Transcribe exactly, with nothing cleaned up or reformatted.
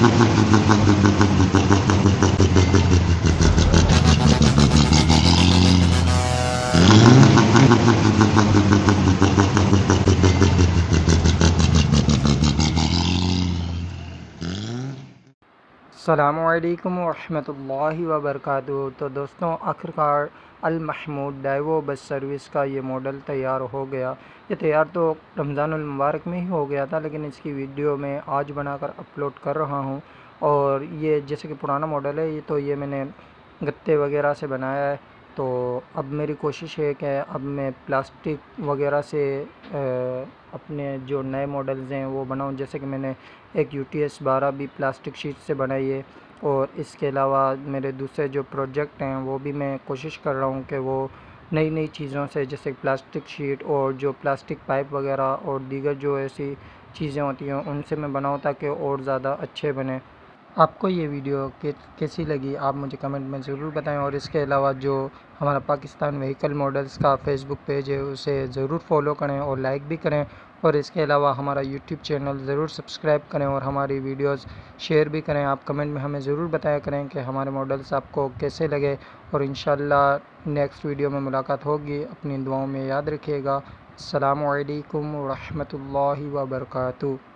अस्सलामुअलैकुम वरहमतुल्लाहि वबरकातुहू। तो दोस्तों, आखिरकार Al Mahmood Daewoo bus service का ये मॉडल तैयार हो गया। ये तैयार तो रमज़ानुल मुबारक में ही हो गया था, लेकिन इसकी वीडियो मैं आज बनाकर अपलोड कर रहा हूँ। और ये जैसे कि पुराना मॉडल है, ये तो ये मैंने गत्ते वगैरह से बनाया है। तो अब मेरी कोशिश है कि अब मैं प्लास्टिक वगैरह से अ, अपने जो नए मॉडल्स हैं वो बनाऊं। जैसे कि मैंने एक यू टी एस बारह भी प्लास्टिक शीट से बनाई है, और इसके अलावा मेरे दूसरे जो प्रोजेक्ट हैं वो भी मैं कोशिश कर रहा हूँ कि वो नई नई चीज़ों से, जैसे प्लास्टिक शीट और जो प्लास्टिक पाइप वगैरह और दीगर जो ऐसी चीज़ें होती हैं उनसे मैं बनाऊँ, ताकि और ज़्यादा अच्छे बने। आपको ये वीडियो कैसी लगी आप मुझे कमेंट में ज़रूर बताएं। और इसके अलावा जो हमारा पाकिस्तान व्हीकल मॉडल्स का फेसबुक पेज है उसे ज़रूर फॉलो करें और लाइक भी करें। और इसके अलावा हमारा यूट्यूब चैनल ज़रूर सब्सक्राइब करें और हमारी वीडियोस शेयर भी करें। आप कमेंट में हमें ज़रूर बताया करें कि हमारे मॉडल्स आपको कैसे लगे। और इंशाल्लाह नेक्स्ट वीडियो में मुलाकात होगी। अपनी दुआओं में याद रखिएगा। अस्सलामु अलैकुम व रहमतुल्लाहि व बरकातुहू।